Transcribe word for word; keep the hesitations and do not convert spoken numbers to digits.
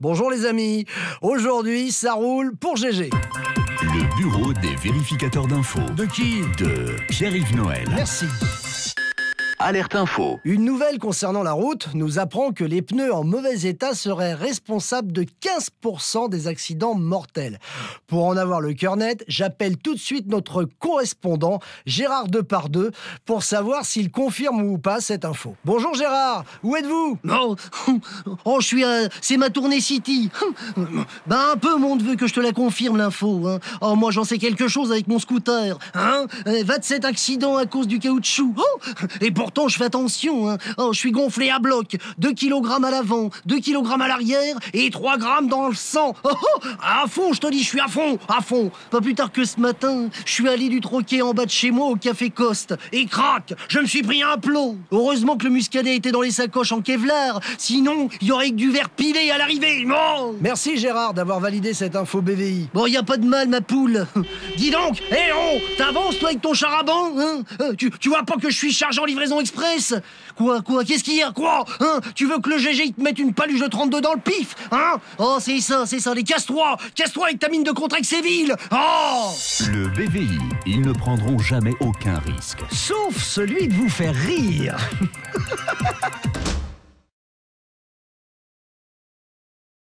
Bonjour les amis, aujourd'hui ça roule pour G G. Le bureau des vérificateurs d'infos. De qui? De Pierre-Yves Noël. Merci. Alerte info. Une nouvelle concernant la route nous apprend que les pneus en mauvais état seraient responsables de quinze pour cent des accidents mortels. Pour en avoir le cœur net, j'appelle tout de suite notre correspondant Gérard Depardieu pour savoir s'il confirme ou pas cette info. Bonjour Gérard, où êtes-vous? Oh, oh, je suis à... C'est ma tournée City. Ben un peu, monde veut que je te la confirme, l'info. Hein. Oh, moi, j'en sais quelque chose avec mon scooter. Hein. vingt-sept accidents à cause du caoutchouc. Oh, et pourtant, je fais attention. Hein. Oh, je suis gonflé à bloc. deux kilogrammes à l'avant, deux kilogrammes à l'arrière et trois grammes dans le sang. Oh, oh, à fond, je te dis, je suis à fond, à fond. Pas plus tard que ce matin, je suis allé du troquet en bas de chez moi au Café Coste. Et crac, je me suis pris un plot. Heureusement que le muscadet était dans les sacoches en Kevlar. Sinon, il y aurait que du verre pilé à l'arrivée. Oh. Merci Gérard d'avoir validé cette info B V I. Bon, y a pas de mal, ma poule. Dis donc, hé hey, oh, t'avances toi avec ton charaban, hein euh, tu, tu vois pas que je suis chargé en livraison express? Quoi, quoi, qu'est-ce qu'il y a, quoi, hein? Tu veux que le G G il te mette une paluche de trente-deux dans le pif, hein? Oh, c'est ça, c'est ça, les casse-toi, casse-toi avec ta mine de Contrex Séville. Oh. Le B V I, ils ne prendront jamais aucun risque. Sauf celui de vous faire rire.